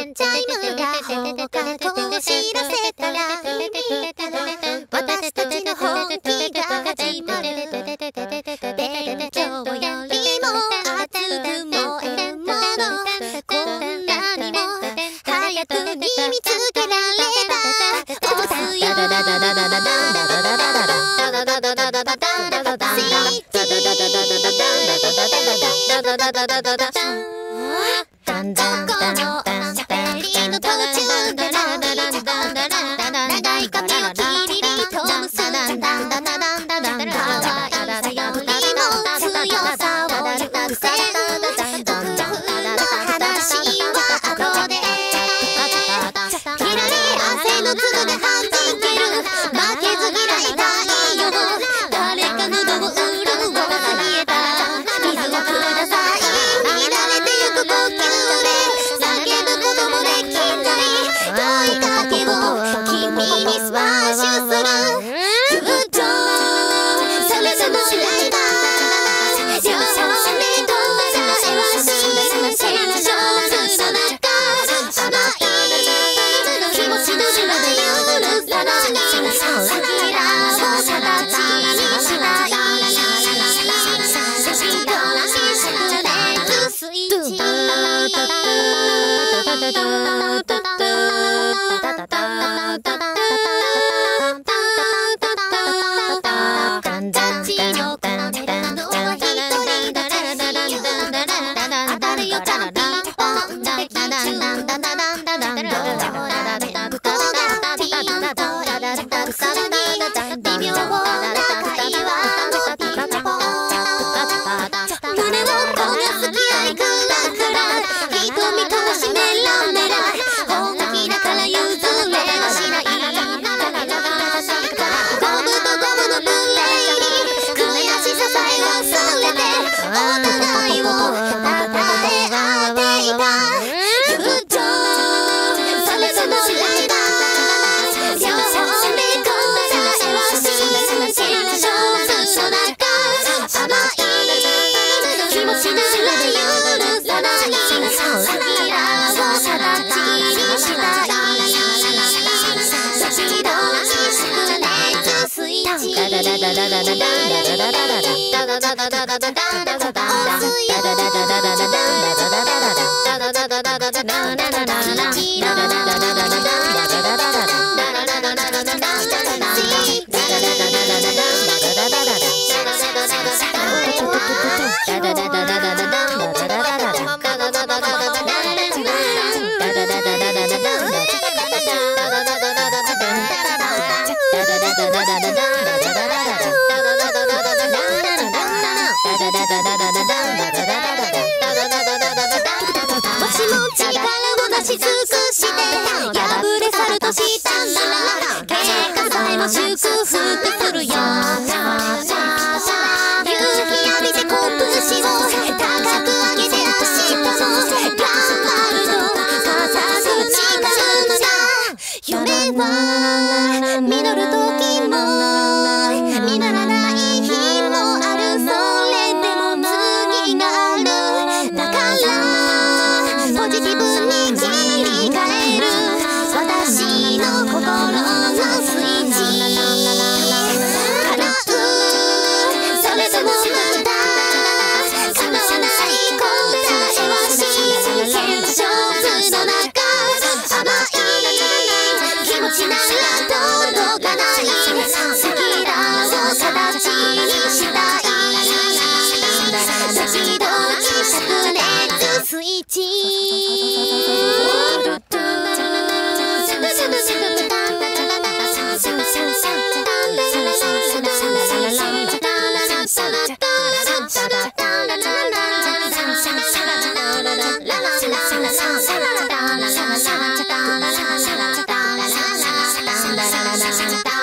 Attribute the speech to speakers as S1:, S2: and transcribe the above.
S1: チャイムが放課後を知らせたら私たちの本気が始まる。勉強よりも熱く燃えるもの、こんなにも早くに見つけられた。押すよだんだんしゃべりの途中で長い髪をキリリと結んだ可愛さよりも強さを優先。話は後できらり汗の粒で弾ける。負けず嫌い太陽、誰か喉を潤わせ見えた。水をください。見られてゆく呼吸で叫ぶこともできない問いかけを君にスパッシュする。グッドそれぞれの間両目と笑わしい戦場の中、甘い気持ちの島で許さない桜を形にしたい。スイッチ
S2: ララララララララララララララララ